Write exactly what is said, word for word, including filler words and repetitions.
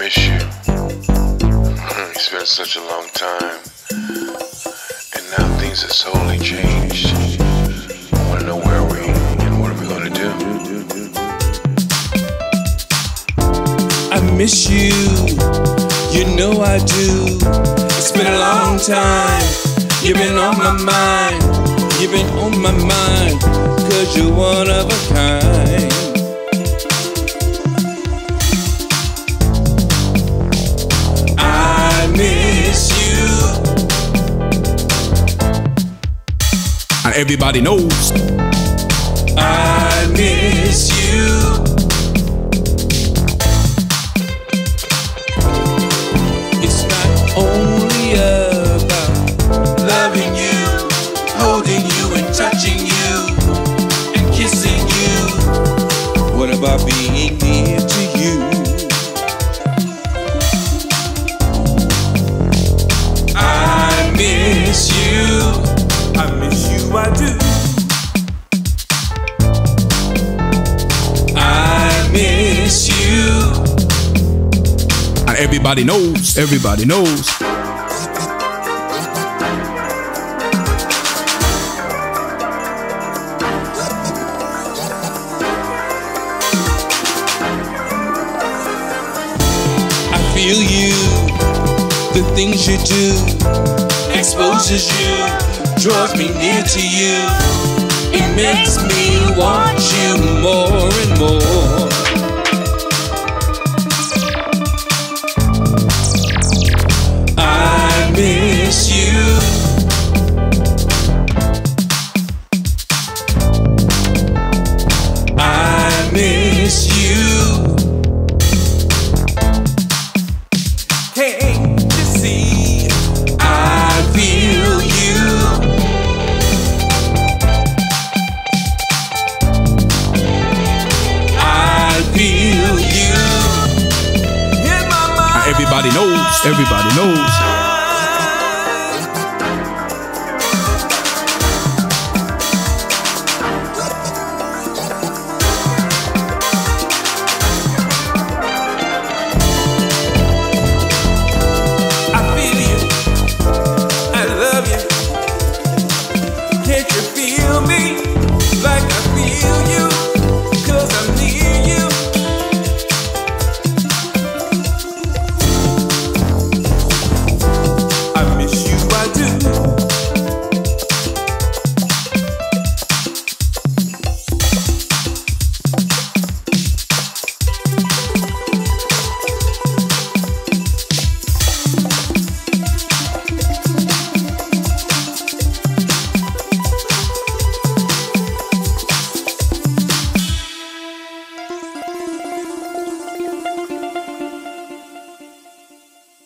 miss you. It's been such a long time, and now things have totally changed. I wanna know where are we and what are we gonna do? I miss you, you know I do. It's been a long time, you've been on my mind. You've been on my mind, cause you're one of a kind. I miss you, and everybody knows I miss you. It's not only about loving you, holding you and touching you and kissing you. What about being near to you? I miss you, I miss you, I do. I miss you, and everybody knows, everybody knows. Feel you, the things you do exposes you, draws me near to you. It makes me want you more and more. I miss you, I miss you. Can't you see? I feel you. I feel you in my mind. Everybody knows, everybody knows.